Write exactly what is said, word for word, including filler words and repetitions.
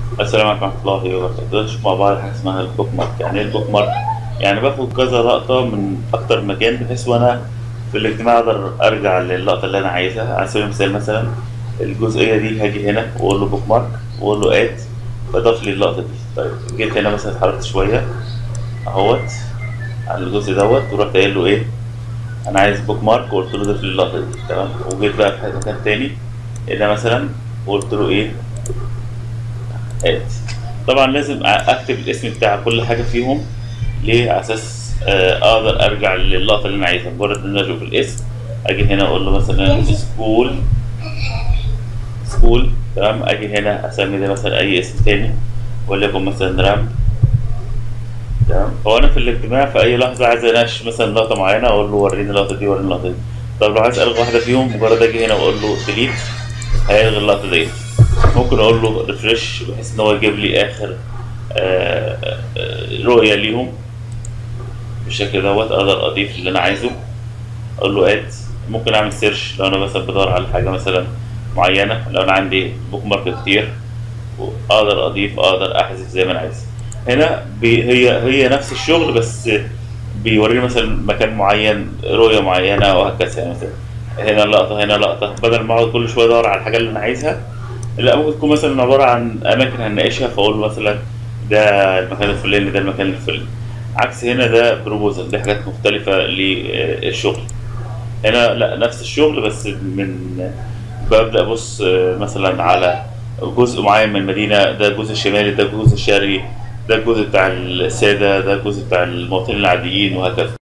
السلام عليكم ورحمة الله وبركاته. نشوف مع بعض حاجة اسمها البوك مارك. يعني ايه البوك مارك؟ يعني باخد كذا لقطة من أكتر من مكان، بحيث وأنا في الاجتماع أقدر أرجع للقطة اللي أنا عايزها. على سبيل المثال مثلا الجزئية دي هاجي هنا وأقول له بوك مارك وأقول له آد، فضاف لي اللقطة دي. طيب جيت هنا مثلا اتحركت شوية أهوت على الجزء دوت ورحت قايل له إيه؟ أنا عايز بوك مارك، وقلت له ضيف لي اللقطة دي. تمام. وجيت بقى في مكان تاني هنا مثلا وقلت له إيه؟ آد. طبعا لازم اكتب الاسم بتاع كل حاجه فيهم. ليه؟ على اساس آه، اقدر ارجع للقطه اللي انا عايزها. مجرد ان انا اشوف الاسم اجي هنا اقول له مثلا سكول سكول. تمام. اجي هنا اسمي ده مثلا اي اسم تاني، وليكن مثلا رام. تمام. هو انا في الاجتماع في اي لحظه عايز اناقش مثلا لقطه معينه اقول له وريني اللقطه دي وريني اللقطه دي. طب لو عايز الغي واحده فيهم مجرد اجي هنا واقول له ديليت هيلغي اللقطه دي. ممكن اقول له ريفرش بحيث ان هو يجيب لي اخر آه، آه، رؤيه ليهم. بالشكل دوت اقدر اضيف اللي انا عايزه. اقول له اد. ممكن اعمل سيرش لو انا مثلا بدور على حاجه مثلا معينه. لو انا عندي بوك مارك كتير اقدر اضيف، اقدر احذف زي ما انا عايز. هنا بي هي هي نفس الشغل، بس بيوريني مثلا مكان معين، رؤيه معينه وهكذا. يعني مثلا هنا لقطه هنا لقطه، بدل ما اقعد كل شويه ادور على الحاجه اللي انا عايزها. لا، ممكن تكون مثلا عباره عن اماكن هنناقشها، فاقول له مثلا ده المكان الفلاني، ده المكان الفلاني. عكس هنا ده بروبوزل، دي حاجات مختلفة للشغل. هنا لا، نفس الشغل بس من ببدأ أبص آه، مثلا على جزء معين من المدينة. ده الجزء الشمالي، ده الجزء الشرقي، ده الجزء بتاع السادة، ده الجزء بتاع المواطنين العاديين، وهكذا.